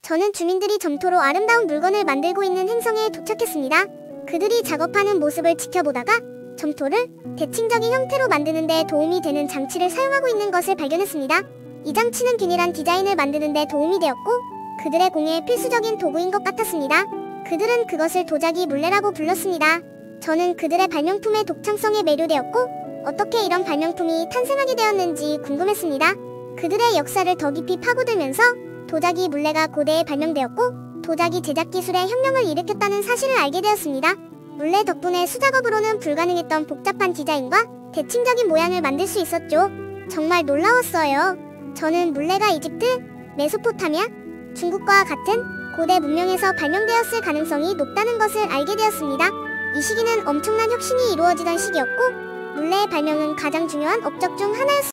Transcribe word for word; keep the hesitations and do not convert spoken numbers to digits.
저는 주민들이 점토로 아름다운 물건을 만들고 있는 행성에 도착했습니다. 그들이 작업하는 모습을 지켜보다가 점토를 대칭적인 형태로 만드는 데 도움이 되는 장치를 사용하고 있는 것을 발견했습니다. 이 장치는 균일한 디자인을 만드는 데 도움이 되었고 그들의 공예에 필수적인 도구인 것 같았습니다. 그들은 그것을 도자기 물레라고 불렀습니다. 저는 그들의 발명품의 독창성에 매료되었고 어떻게 이런 발명품이 탄생하게 되었는지 궁금했습니다. 그들의 역사를 더 깊이 파고들면서 도자기 물레가 고대에 발명되었고 도자기 제작 기술의 혁명을 일으켰다는 사실을 알게 되었습니다. 물레 덕분에 수작업으로는 불가능했던 복잡한 디자인과 대칭적인 모양을 만들 수 있었죠. 정말 놀라웠어요. 저는 물레가 이집트, 메소포타미아, 중국과 같은 고대 문명에서 발명되었을 가능성이 높다는 것을 알게 되었습니다. 이 시기는 엄청난 혁신이 이루어지던 시기였고 물레의 발명은 가장 중요한 업적 중 하나였습니다.